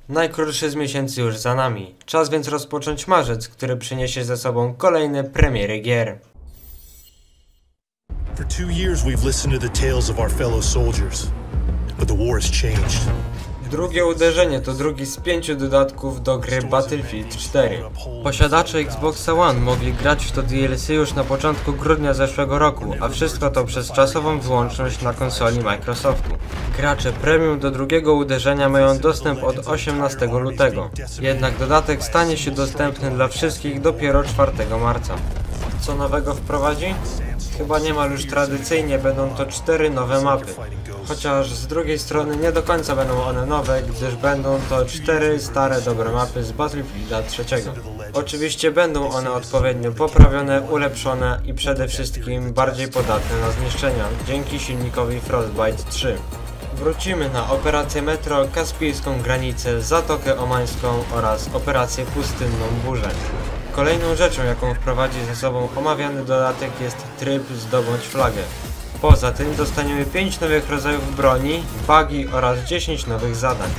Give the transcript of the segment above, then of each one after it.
Najkrótszy z miesięcy już za nami. Czas więc rozpocząć marzec, który przyniesie ze sobą kolejne premiery gier. For 2 years we've listened to the tales of our fellow soldiers, but the war has changed. Drugie uderzenie to drugi z 5 dodatków do gry Battlefield 4. Posiadacze Xboxa One mogli grać w to DLC już na początku grudnia zeszłego roku, a wszystko to przez czasową wyłączność na konsoli Microsoftu. Gracze premium do drugiego uderzenia mają dostęp od 18 lutego, jednak dodatek stanie się dostępny dla wszystkich dopiero 4 marca. Co nowego wprowadzi? Chyba niemal już tradycyjnie będą to 4 nowe mapy. Chociaż z drugiej strony nie do końca będą one nowe, gdyż będą to 4 stare dobre mapy z Battlefielda 3. Oczywiście będą one odpowiednio poprawione, ulepszone i przede wszystkim bardziej podatne na zniszczenia dzięki silnikowi Frostbite 3. Wrócimy na operację Metro, Kaspijską Granicę, Zatokę Omańską oraz operację Pustynną Burzę. Kolejną rzeczą, jaką wprowadzi ze sobą omawiany dodatek, jest tryb Zdobądź Flagę. Poza tym dostaniemy 5 nowych rodzajów broni, bugi oraz 10 nowych zadań.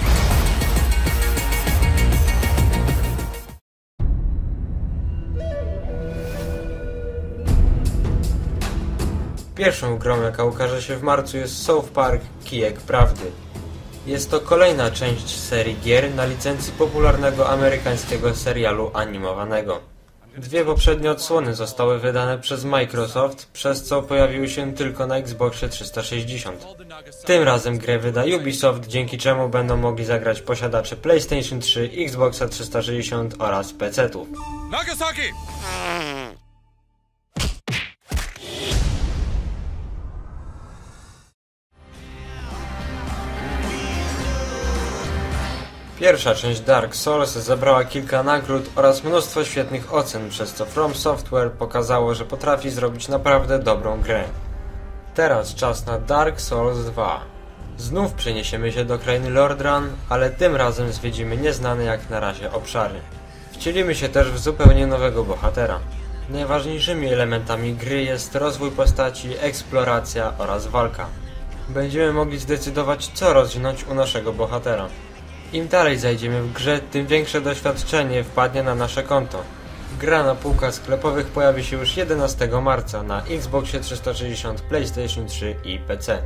Pierwszą grą, jaka ukaże się w marcu, jest South Park Kijek Prawdy. Jest to kolejna część serii gier na licencji popularnego amerykańskiego serialu animowanego. 2 poprzednie odsłony zostały wydane przez Microsoft, przez co pojawiły się tylko na Xboxie 360. Tym razem grę wyda Ubisoft, dzięki czemu będą mogli zagrać posiadacze PlayStation 3, Xboxa 360 oraz PC-ów. Nagasaki! Pierwsza część Dark Souls zebrała kilka nagród oraz mnóstwo świetnych ocen, przez co From Software pokazało, że potrafi zrobić naprawdę dobrą grę. Teraz czas na Dark Souls 2. Znów przeniesiemy się do krainy Lordran, ale tym razem zwiedzimy nieznane jak na razie obszary. Wcielimy się też w zupełnie nowego bohatera. Najważniejszymi elementami gry jest rozwój postaci, eksploracja oraz walka. Będziemy mogli zdecydować, co rozwinąć u naszego bohatera. Im dalej zajdziemy w grze, tym większe doświadczenie wpadnie na nasze konto. Gra na półkach sklepowych pojawi się już 11 marca na Xboxie 360, PlayStation 3 i PC.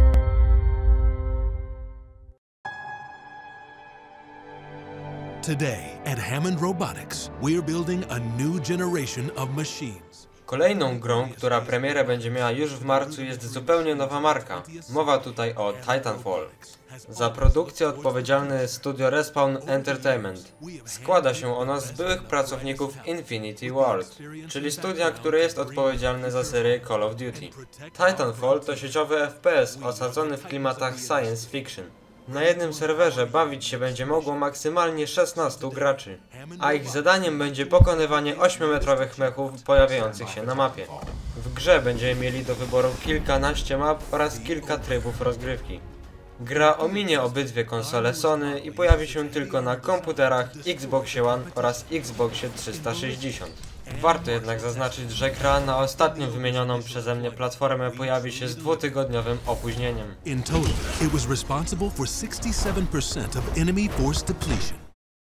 Today at Hammond Robotics, we're building a new generation of machines. Kolejną grą, która premierę będzie miała już w marcu, jest zupełnie nowa marka. Mowa tutaj o Titanfall. Za produkcję odpowiedzialne jest studio Respawn Entertainment. Składa się ono z byłych pracowników Infinity Ward, czyli studia, które jest odpowiedzialne za serię Call of Duty. Titanfall to sieciowy FPS osadzony w klimatach science fiction. Na jednym serwerze bawić się będzie mogło maksymalnie 16 graczy, a ich zadaniem będzie pokonywanie 8-metrowych mechów pojawiających się na mapie. W grze będziemy mieli do wyboru kilkanaście map oraz kilka trybów rozgrywki. Gra ominie obydwie konsole Sony i pojawi się tylko na komputerach Xbox One oraz Xboxie 360. Warto jednak zaznaczyć, że gra na ostatnią wymienioną przeze mnie platformę pojawi się z 2-tygodniowym opóźnieniem. In total, it was responsible for 67% of enemy force depletion.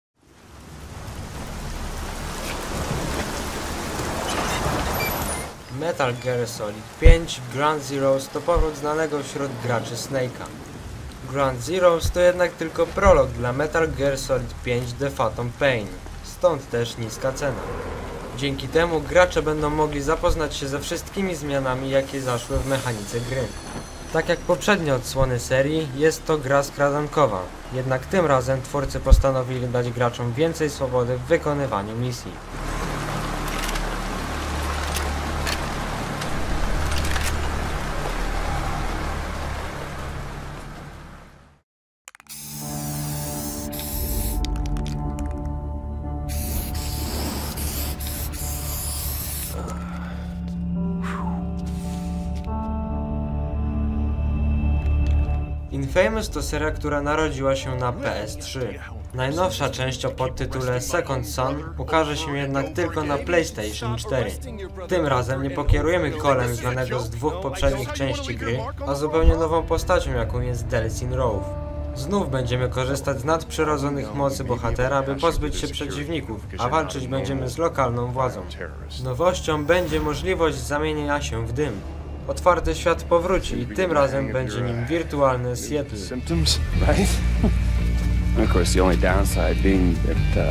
Metal Gear Solid 5 Ground Zeroes to powrót znanego wśród graczy Snake'a. Ground Zeroes to jednak tylko prolog dla Metal Gear Solid 5 The Phantom Pain, stąd też niska cena. Dzięki temu gracze będą mogli zapoznać się ze wszystkimi zmianami, jakie zaszły w mechanice gry. Tak jak poprzednie odsłony serii, jest to gra skradankowa, jednak tym razem twórcy postanowili dać graczom więcej swobody w wykonywaniu misji. Infamous to seria, która narodziła się na PS3. Najnowsza część o podtytule Second Son ukaże się jednak tylko na PlayStation 4. Tym razem nie pokierujemy Colem znanego z 2 poprzednich części gry, a zupełnie nową postacią, jaką jest Delsin Rowe. Znów będziemy korzystać z nadprzyrodzonych mocy bohatera, by pozbyć się przeciwników, a walczyć będziemy z lokalną władzą. Nowością będzie możliwość zamienienia się w dym. Otwarty świat powróci i tym razem będzie nim wirtualny Seattle. Symptoms, right? And of course, the only downside being that,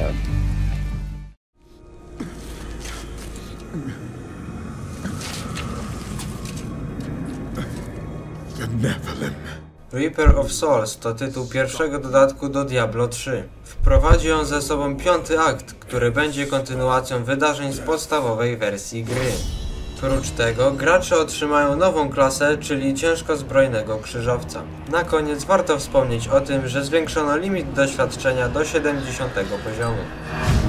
Reaper of Souls to tytuł pierwszego dodatku do Diablo 3. Wprowadzi on ze sobą 5. akt, który będzie kontynuacją wydarzeń z podstawowej wersji gry. Prócz tego gracze otrzymają nową klasę, czyli ciężkozbrojnego krzyżowca. Na koniec warto wspomnieć o tym, że zwiększono limit doświadczenia do 70 poziomu.